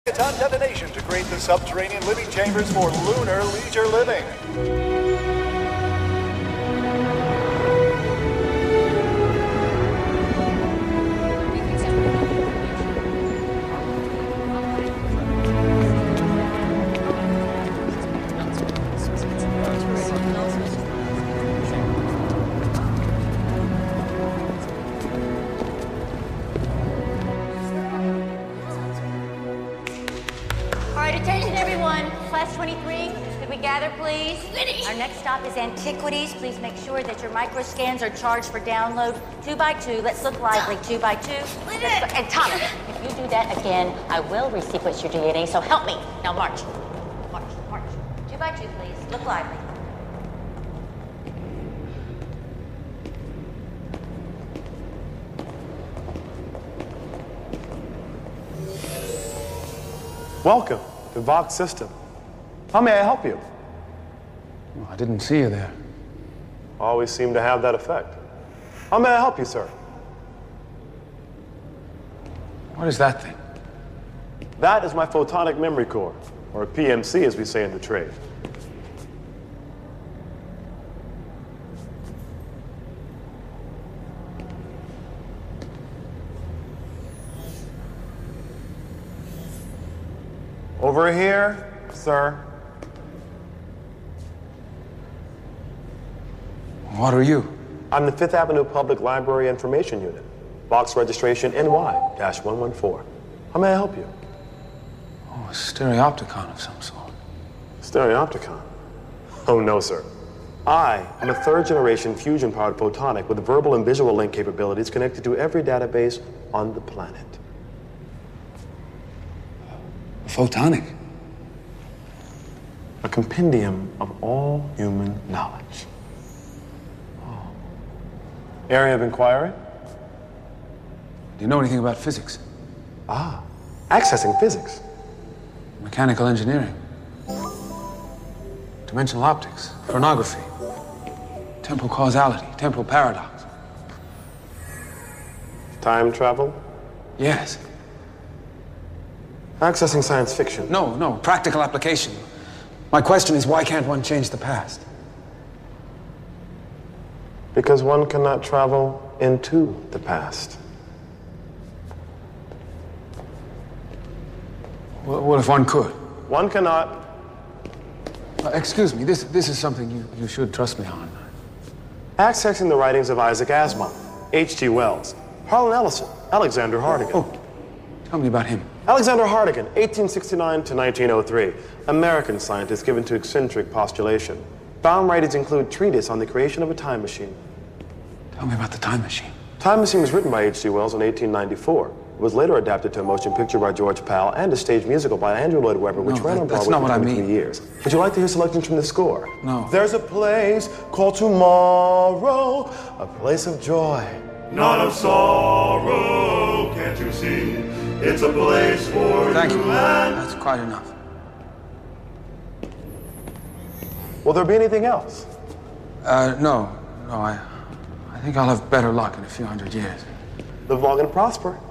It's on detonation to create the subterranean living chambers for lunar leisure living. Attention everyone, class 23, could we gather please? Our next stop is antiquities. Please make sure that your micro scans are charged for download 2 by 2. Let's look lively, 2 by 2. And Thomas, if you do that again, I will resequence your DNA, so help me. Now march, march, march. 2 by 2 please, look lively. Welcome to Vox System. How may I help you? Well, I didn't see you there. Always seem to have that effect. How may I help you, sir? What is that thing? That is my photonic memory core, or PMC as we say in the trade. Over here, sir. What are you? I'm the Fifth Avenue Public Library Information Unit. Box registration NY-114. How may I help you? Oh, a stereopticon of some sort. Stereopticon? Oh, no, sir. I am a third-generation fusion-powered photonic with verbal and visual link capabilities connected to every database on the planet. Photonic? A compendium of all human knowledge. Oh. Area of inquiry? Do you know anything about physics? Ah, accessing physics. Mechanical engineering. Dimensional optics. Phonography. Temporal causality. Temporal paradox. Time travel? Yes. Accessing science fiction. No, practical application. My question is, why can't one change the past? Because one cannot travel into the past. What if one could? One cannot. Excuse me, this is something you should trust me on. Accessing the writings of Isaac Asimov, H.G. Wells, Harlan Ellison, Alexander Hardigan. Oh, tell me about him. Alexander Hardigan, 1869 to 1903, American scientist given to eccentric postulation. Found writings include Treatise on the Creation of a Time Machine. Tell me about the time machine. Time Machine was written by H.G. Wells in 1894. It was later adapted to a motion picture by George Powell and a stage musical by Andrew Lloyd Webber, which ran on that's Broadway not for what I 23 mean. years. Would you like to hear selections from the score? No. There's a place called tomorrow, a place of joy. Not of sorrow, can't you see? It's a place for Thank you. and That's quite enough. Will there be anything else? No, I think I'll have better luck in a few hundred years. Live long and prosper.